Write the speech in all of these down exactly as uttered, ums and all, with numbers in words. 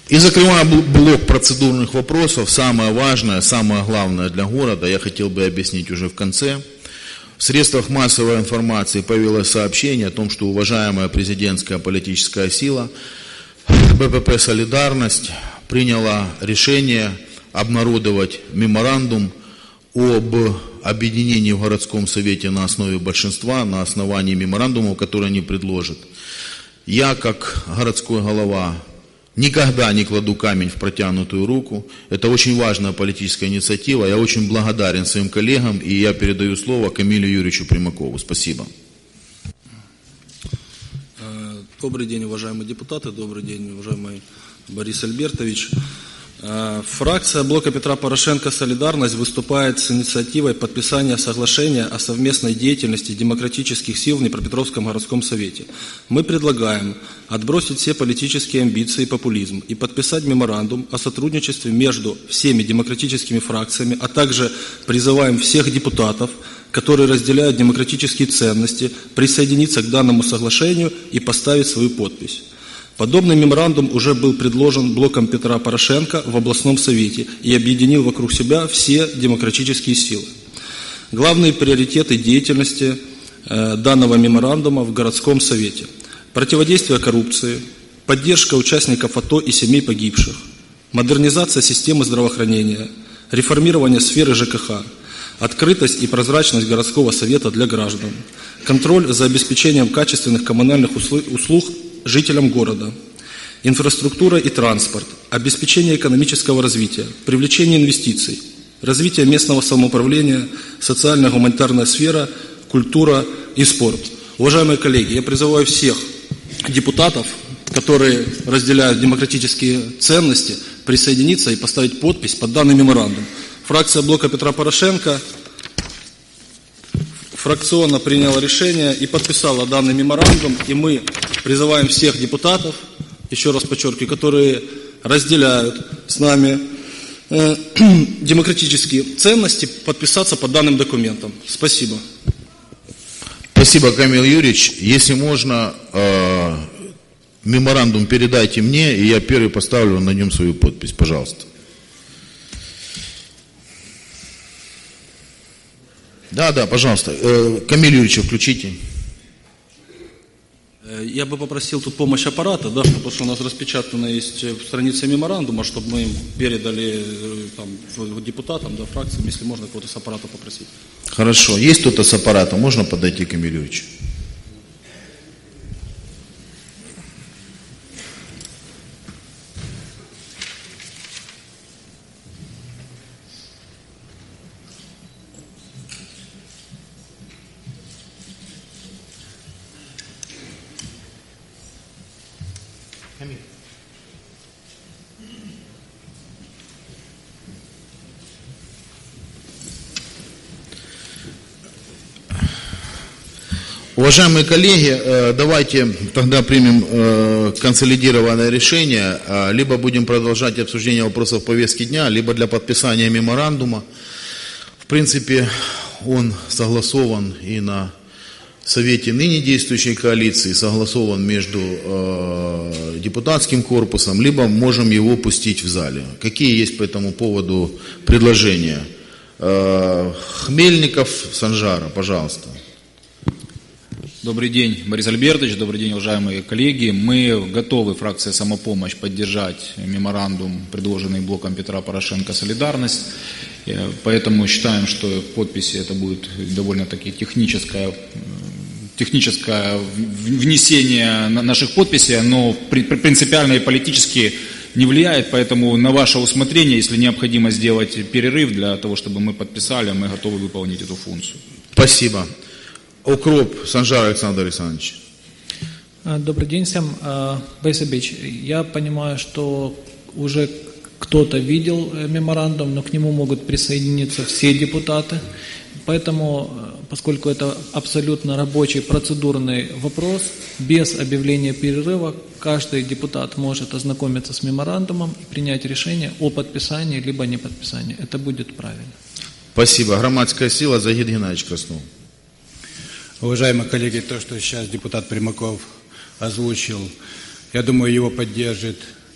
И закрывая блок процедурных вопросов, самое важное, самое главное для города, я хотел бы объяснить уже в конце. В средствах массовой информации появилось сообщение о том, что уважаемая президентская политическая сила БПП «Солидарность» приняла решение обнародовать меморандум об объединении в городском совете на основе большинства, на основании меморандумов, которые они предложат. Я, как городской голова, никогда не кладу камень в протянутую руку. Это очень важная политическая инициатива. Я очень благодарен своим коллегам, и я передаю слово Камилю Юрьевичу Примакову. Спасибо. Добрый день, уважаемые депутаты. Добрый день, уважаемый Борис Альбертович. Фракция блока Петра Порошенко «Солидарность» выступает с инициативой подписания соглашения о совместной деятельности демократических сил в Днепропетровском городском совете. Мы предлагаем отбросить все политические амбиции и популизм и подписать меморандум о сотрудничестве между всеми демократическими фракциями, а также призываем всех депутатов, которые разделяют демократические ценности, присоединиться к данному соглашению и поставить свою подпись. Подобный меморандум уже был предложен блоком Петра Порошенко в областном совете и объединил вокруг себя все демократические силы. Главные приоритеты деятельности э, данного меморандума в городском совете: противодействие коррупции, поддержка участников АТО и семей погибших, модернизация системы здравоохранения, реформирование сферы ЖКХ, открытость и прозрачность городского совета для граждан, контроль за обеспечением качественных коммунальных услуг жителям города, инфраструктура и транспорт, обеспечение экономического развития, привлечение инвестиций, развитие местного самоуправления, социально-гуманитарная сфера, культура и спорт. Уважаемые коллеги, я призываю всех депутатов, которые разделяют демократические ценности, присоединиться и поставить подпись под данный меморандум. Фракция блока Петра Порошенко фракционно приняла решение и подписала данный меморандум, и мы призываем всех депутатов, еще раз подчеркиваю, которые разделяют с нами э, демократические ценности, подписаться под данным документом. Спасибо. Спасибо, Камил Юрьевич. Если можно, э, меморандум передайте мне, и я первый поставлю на нем свою подпись. Пожалуйста. Да, да, пожалуйста. Э, Камиль Юрьевич, включите. Я бы попросил тут помощь аппарата, да, потому что у нас распечатана есть страница меморандума, чтобы мы им передали там, депутатам, да, фракциям, если можно кого-то с аппарата попросить. Хорошо. Есть кто-то с аппарата? Можно подойти к Камилю Юрьевичу? Уважаемые коллеги, давайте тогда примем консолидированное решение, либо будем продолжать обсуждение вопросов повестки дня, либо для подписания меморандума. В принципе, он согласован и на Совете ныне действующей коалиции, согласован между депутатским корпусом, либо можем его пустить в зале. Какие есть по этому поводу предложения? Хмельников, Санжара, пожалуйста. Добрый день, Борис Альбертович, добрый день, уважаемые коллеги. Мы готовы, фракция «Самопомощь», поддержать меморандум, предложенный блоком Петра Порошенко «Солидарность». Поэтому считаем, что подписи это будет довольно-таки техническое, техническое внесение наших подписей, но принципиально и политически не влияет. Поэтому на ваше усмотрение, если необходимо сделать перерыв для того, чтобы мы подписали, мы готовы выполнить эту функцию. Спасибо. Укроп, Санжар Александр Александрович. Добрый день всем. Борис Ильич, я понимаю, что уже кто-то видел меморандум, но к нему могут присоединиться все депутаты. Поэтому, поскольку это абсолютно рабочий процедурный вопрос, без объявления перерыва каждый депутат может ознакомиться с меморандумом и принять решение о подписании либо не подписании. Это будет правильно. Спасибо. Громадская сила, Загид Геннадьевич Краснов. Уважаемые коллеги, то, что сейчас депутат Примаков озвучил, я думаю, его поддержит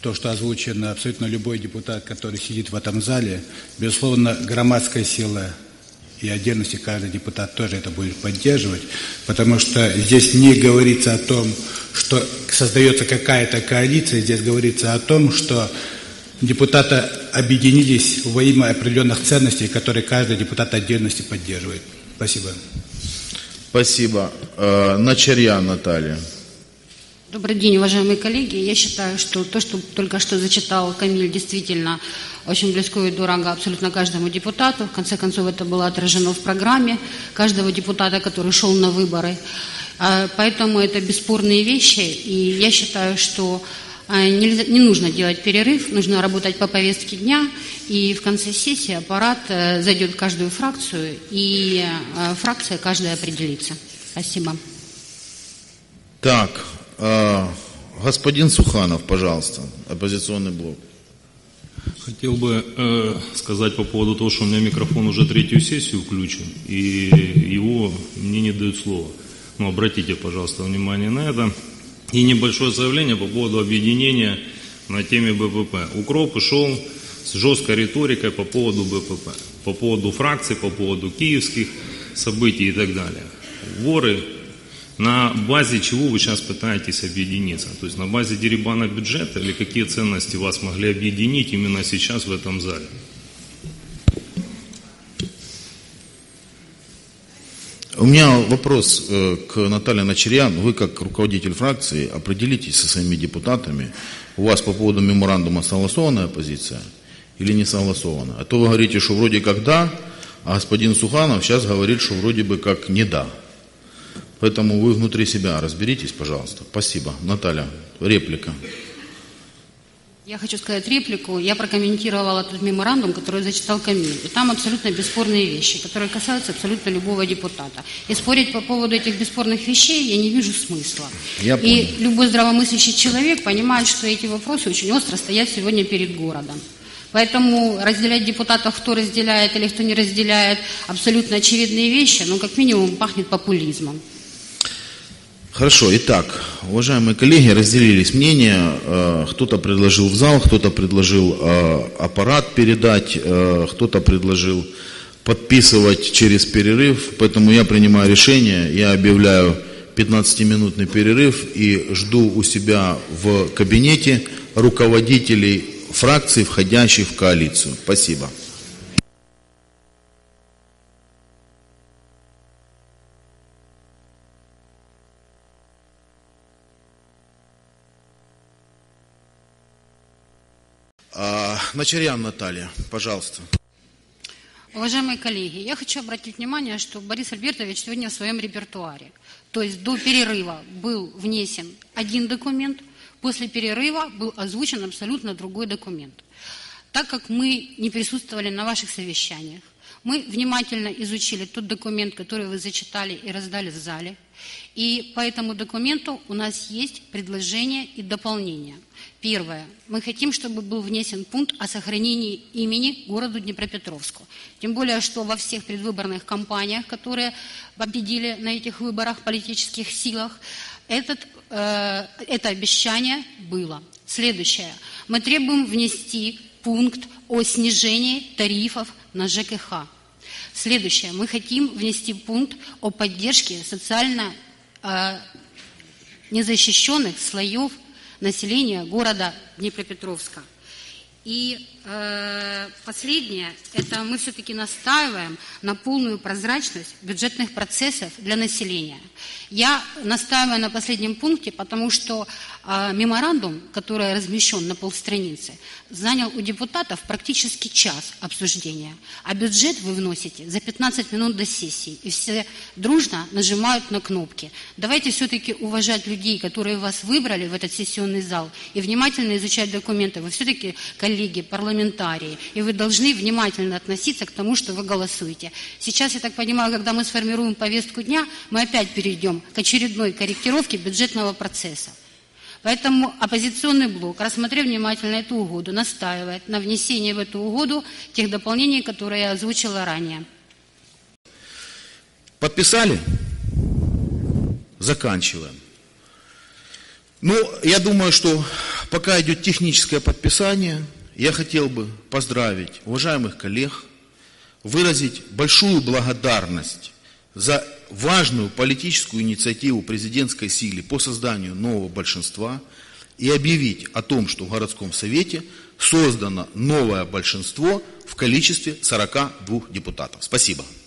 то, что озвучено абсолютно любой депутат, который сидит в этом зале. Безусловно, громадская сила и отдельности каждый депутат тоже это будет поддерживать, потому что здесь не говорится о том, что создается какая-то коалиция, здесь говорится о том, что депутаты объединились во имя определенных ценностей, которые каждый депутат отдельности поддерживает. Спасибо. Спасибо. Начарьян Наталья. Добрый день, уважаемые коллеги. Я считаю, что то, что только что зачитал Камиль, действительно очень близко и дорого абсолютно каждому депутату. В конце концов, это было отражено в программе каждого депутата, который шел на выборы. Поэтому это бесспорные вещи. И я считаю, что нельзя, не нужно делать перерыв, нужно работать по повестке дня. И в конце сессии аппарат зайдет в каждую фракцию, и фракция каждая определится. Спасибо. Так. Господин Суханов, пожалуйста, оппозиционный блок. Хотел бы э, сказать по поводу того, что у меня микрофон уже третью сессию включен, и его мне не дают слова. Ну, обратите, пожалуйста, внимание на это. И небольшое заявление по поводу объединения на теме Бэ Пэ Пэ. Укроп шел с жесткой риторикой по поводу Бэ Пэ Пэ, по поводу фракций, по поводу киевских событий и так далее. Воры. На базе чего вы сейчас пытаетесь объединиться? То есть на базе дерибана бюджета или какие ценности вас могли объединить именно сейчас в этом зале? У меня вопрос к Наталье Начарьян. Вы как руководитель фракции определитесь со своими депутатами. У вас по поводу меморандума согласованная позиция или не согласованная? А то вы говорите, что вроде как да, а господин Суханов сейчас говорит, что вроде бы как не да. Поэтому вы внутри себя разберитесь, пожалуйста. Спасибо. Наталья, реплика. Я хочу сказать реплику. Я прокомментировала тот меморандум, который зачитал Камиль. И там абсолютно бесспорные вещи, которые касаются абсолютно любого депутата. И спорить по поводу этих бесспорных вещей я не вижу смысла. Я и понял. Любой здравомыслящий человек понимает, что эти вопросы очень остро стоят сегодня перед городом. Поэтому разделять депутатов, кто разделяет или кто не разделяет, абсолютно очевидные вещи, но как минимум пахнет популизмом. Хорошо, итак, уважаемые коллеги, разделились мнения, кто-то предложил в зал, кто-то предложил аппарат передать, кто-то предложил подписывать через перерыв, поэтому я принимаю решение, я объявляю пятнадцатиминутный перерыв и жду у себя в кабинете руководителей фракций, входящих в коалицию. Спасибо. Начарьян Наталья, пожалуйста. Уважаемые коллеги, я хочу обратить внимание, что Борис Альбертович сегодня в своем репертуаре. То есть до перерыва был внесен один документ, после перерыва был озвучен абсолютно другой документ. Так как мы не присутствовали на ваших совещаниях, мы внимательно изучили тот документ, который вы зачитали и раздали в зале. И по этому документу у нас есть предложения и дополнения. Первое. Мы хотим, чтобы был внесен пункт о сохранении имени городу Днепропетровску. Тем более, что во всех предвыборных кампаниях, которые победили на этих выборах в политических силах, этот, э, это обещание было. Следующее. Мы требуем внести пункт о снижении тарифов на Жэ Ка Ха. Следующее. Мы хотим внести пункт о поддержке социально э, незащищенных слоев населения города Днепропетровска. И э, последнее, это мы все-таки настаиваем на полную прозрачность бюджетных процессов для населения. Я настаиваю на последнем пункте, потому что э, меморандум, который размещен на полстраницы, занял у депутатов практически час обсуждения, а бюджет вы вносите за пятнадцать минут до сессии, и все дружно нажимают на кнопки. Давайте все-таки уважать людей, которые вас выбрали в этот сессионный зал, и внимательно изучать документы. Вы все-таки коллеги, парламентарии, и вы должны внимательно относиться к тому, что вы голосуете. Сейчас, я так понимаю, когда мы сформируем повестку дня, мы опять перейдем к очередной корректировке бюджетного процесса. Поэтому оппозиционный блок, рассмотрев внимательно эту угоду, настаивает на внесении в эту угоду тех дополнений, которые я озвучила ранее. Подписали? Заканчиваем. Ну, я думаю, что пока идет техническое подписание, я хотел бы поздравить уважаемых коллег, выразить большую благодарность за важную политическую инициативу президентской силы по созданию нового большинства и объявить о том, что в городском совете создано новое большинство в количестве сорока двух депутатов. Спасибо.